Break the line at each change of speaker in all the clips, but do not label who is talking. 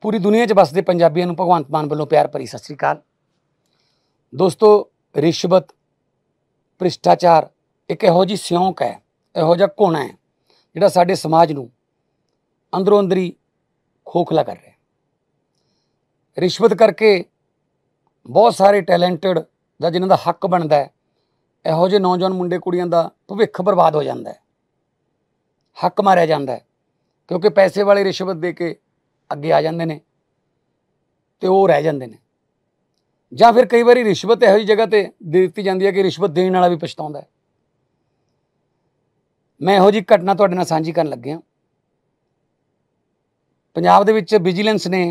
पूरी दुनिया 'ਚ बसदे पंजाबियों नूं भगवंत मान वालों प्यार भरी सत श्री अकाल। दोस्तों, रिश्वत भ्रिष्टाचार एक इहो जी सिਉਂਕ है, इहो जिहा घुण है जिहड़ा साडे समाज नूं अंदरों अंदरी खोखला कर रहा। रिश्वत करके बहुत सारे टैलेंटेड दा जिन्हां दा हक बनदा है, इहो ਜਿਹੇ नौजवान मुंडे कुड़ियां दा भविख बर्बाद हो जाता है, हक मारिया जाता है क्योंकि पैसे वाले रिश्वत दे के अगे आ जाते हैं तो वो रह जाते हैं। ਜਾਂ फिर कई बार रिश्वत इहो जी जगह पर दे दी जाती है कि रिश्वत देने वाला भी पछताउंदा है। मैं इहो जी घटना तुहाडे नाल सांझी करन लग्गिआ। पंजाब दे विच विजिलेंस ने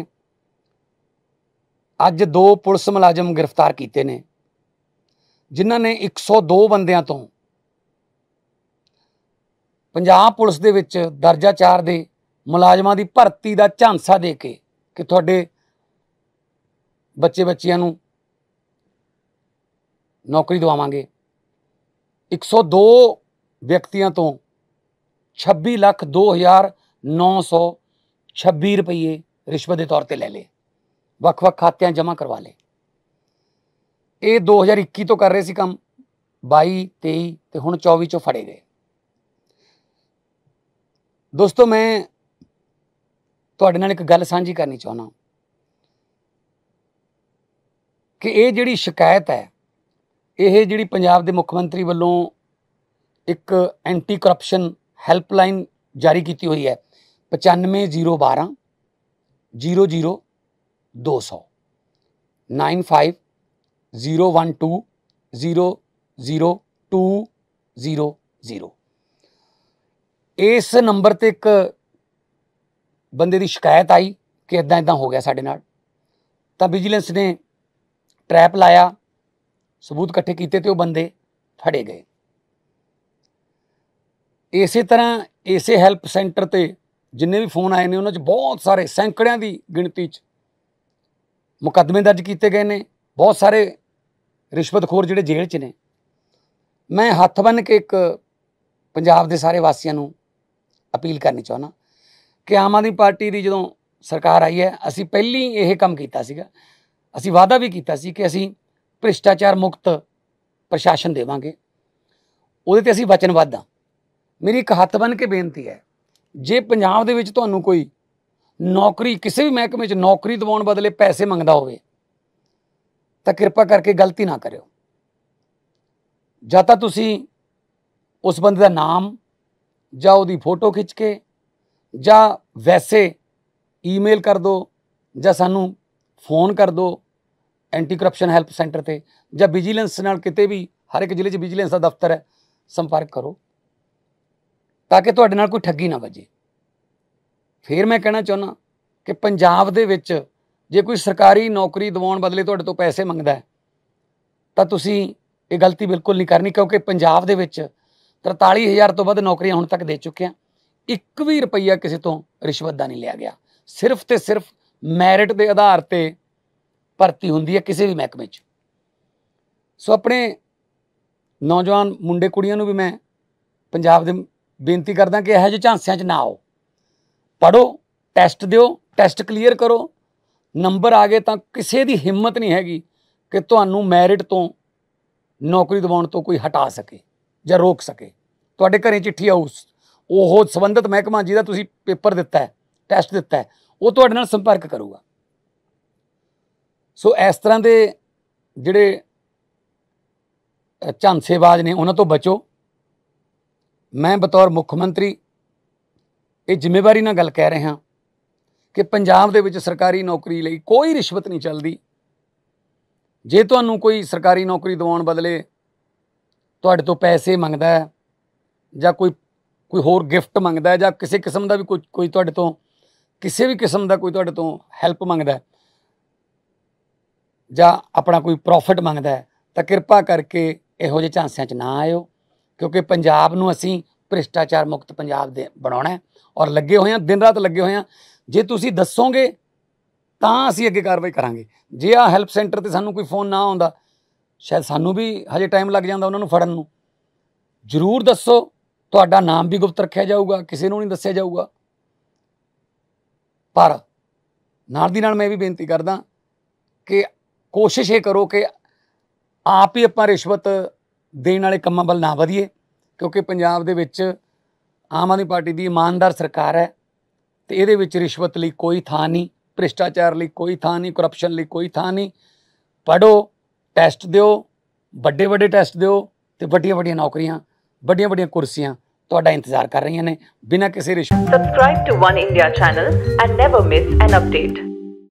अज 2 पुलिस मुलाजम गिरफ्तार किए ने जिन्हां ने 102 बंदियां तो पंजाब पुलिस दे विच दर्जा 4 दे मुलाजमां दी भर्ती दा झांसा दे के कि तुहाडे बच्चे बच्चियां नूं नौकरी दवावांगे। 102 व्यक्तियों तो 26,02,926 रुपये रिश्वत के तौर पर ले ले, ਵੱਖ-ਵੱਖ खात्यां जमा करवा ले। ये 2021 तो कर रहे सी काम, 22, 23 ते हुण 24 चों फड़े गए। दोस्तों, मैं तुहाडे नाल एक गल सांझी करनी चाहुंदा कि ये जिहड़ी शिकायत है, ये जिहड़ी पंजाब दे मुख मंत्री वल्लों एक एंटी करप्शन हैल्पलाइन जारी की हुई है 9501200200 9501200200। इस नंबर ते एक बंदे की शिकायत आई कि इदां इदां हो गया साडे नाल, तां विजिलेंस ने ट्रैप लाया, सबूत इकट्ठे किए तो बंदे फड़े गए। इस तरह इसे हैल्प सेंटर ते जिन्ने भी फोन आए ने उन्होंने बहुत सारे सैकड़ियां की गिणती मुकदमे दर्ज किए गए ने। बहुत सारे रिश्वतखोर जिहड़े जेल च ने। मैं हत्थ बन के एक पंजाब के सारे वासियों नूं अपील करनी चाहुंदा कि आम आदमी पार्टी की जो सरकार आई है, असी पहली यह काम किया सीगा, असी वादा भी किया सी कि असी भ्रिष्टाचार मुक्त प्रशासन देवांगे, उहदे ते असी वचनबद्ध हाँ। मेरी एक हत्थ बन के बेनती है, जे पंजाब दे विच तुहानूं कोई नौकरी किसी भी महकमे च नौकरी दिवाउण बदले पैसे मंगदा होवे तां किरपा करके गलती ना करिओ। जां तां तुसीं उस बंदे दा नाम जां उहदी फोटो खिंच के जां वैसे ईमेल कर दो जां सानूं फोन कर दो एंटी करप्शन हैल्प सेंटर ते, जां विजिलेंस नाल किते भी हर एक जिले च विजिलेंस का दफ्तर है, संपर्क करो ताकि तुहाडे नाल कोई ठगी ना वजे। फिर मैं कहना चाहुंदा कि पंजाब दे विच जे कोई सरकारी नौकरी दिवाउण बदले तुहाडे तो पैसे मंगदा है तां तुसीं ये गलती बिल्कुल नहीं करनी, क्योंकि पंजाब दे विच 43,000 तो वध नौकरियां हुण तक दे चुके हैं। 1 भी रुपया किसी तो रिश्वत का नहीं लिया गया, सिर्फ तो सिर्फ मैरिट के आधार पर भर्ती हुंदी है किसी भी महकमे च। सो अपने नौजवान मुंडे कुड़ियां नूं भी मैं पंजाब दे बेनती करदा कि इहो ਜਿਹੇ झांसियां च ना आओ, पढ़ो, टैसट दिओ, टैसट क्लीयर करो, नंबर आ गए तो किसी की हिम्मत नहीं हैगी कि तुहानूं मैरिट तो नौकरी दिवाउण तो कोई हटा सके जां रोक सके। तुहाडे घरें चिट्ठी आऊ, वो संबंधित महकमा जिहदा तुसीं पेपर दिता है, टैसट दिता है, वो तुहाडे नाल संपर्क करूगा। सो इस तरह के जिहड़े झांसेबाज ने उन्हां तो बचो। मैं बतौर मुख मंत्री ये जिम्मेवारी नाल गल कह रहा कि पंजाब दे विच सरकारी नौकरी लई कोई रिश्वत नहीं चलती। जे तुहानूं कोई सरकारी नौकरी दिवाउण बदले तुहाडे तो पैसे मंगदा है जां कोई होर गिफ्ट मंगदा है जां किसी किस्म का भी कोई तुहाडे तो किसी भी किस्म का कोई तुहाडे तो हैल्प मंगदा है जां अपना कोई प्रॉफिट मंगदा है, तां किरपा करके इहो ਜਿਹੇ झांसियां च ना आयो, क्योंकि पंजाब नूं असीं भ्रिष्टाचार मुक्त पंजाब दे बनाउणा है और लगे हुए हैं, दिन रात लगे हुए हैं। जे तुसीं दस्सोगे तां असीं अगे कार्रवाई करांगे। जे आ हैल्प सेंटर ते सानूं कोई फोन ना आउंदा, शायद सानूं भी हजे टाइम लग जांदा उन्हां नूं फड़न नूं। जरूर दस्सो, तुहाडा नाम भी गुप्त रखिया जाऊगा, किसी नूं नहीं दस्सिया जाऊगा, पर ਨਾਲ ਦੀ ਨਾਲ ਮੈਂ ਇਹ ਵੀ ਬੇਨਤੀ ਕਰਦਾ ਕਿ ਕੋਸ਼ਿਸ਼ ਇਹ ਕਰੋ ਕਿ ਆਪ ਹੀ ਆਪਾਂ ਰਿਸ਼ਵਤ ਦੇਣ ਵਾਲੇ ਕੰਮਾਂ ਵੱਲ ਨਾ ਵਧੀਏ, ਕਿਉਂਕਿ ਪੰਜਾਬ ਦੇ ਵਿੱਚ ਆਮ ਆਦਮੀ ਪਾਰਟੀ ਦੀ ਇਮਾਨਦਾਰ ਸਰਕਾਰ ਹੈ ਤੇ ਇਹਦੇ ਵਿੱਚ ਰਿਸ਼ਵਤ ਲਈ ਕੋਈ ਥਾਂ ਨਹੀਂ, ਭ੍ਰਿਸ਼ਟਾਚਾਰ ਲਈ ਕੋਈ ਥਾਂ ਨਹੀਂ, ਕਰਪਸ਼ਨ ਲਈ ਕੋਈ ਥਾਂ ਨਹੀਂ। ਪੜ੍ਹੋ, ਟੈਸਟ ਦਿਓ, ਵੱਡੇ ਵੱਡੇ ਟੈਸਟ ਦਿਓ ਤੇ ਵੱਡੀਆਂ ਵੱਡੀਆਂ ਨੌਕਰੀਆਂ, ਵੱਡੀਆਂ ਵੱਡੀਆਂ ਕੁਰਸੀਆਂ ਤੁਹਾਡਾ ਇੰਤਜ਼ਾਰ ਕਰ ਰਹੀਆਂ ਨੇ ਬਿਨਾਂ ਕਿਸੇ ਰਿਸ਼ਵਤ।
Subscribe to One India channel and never miss an update.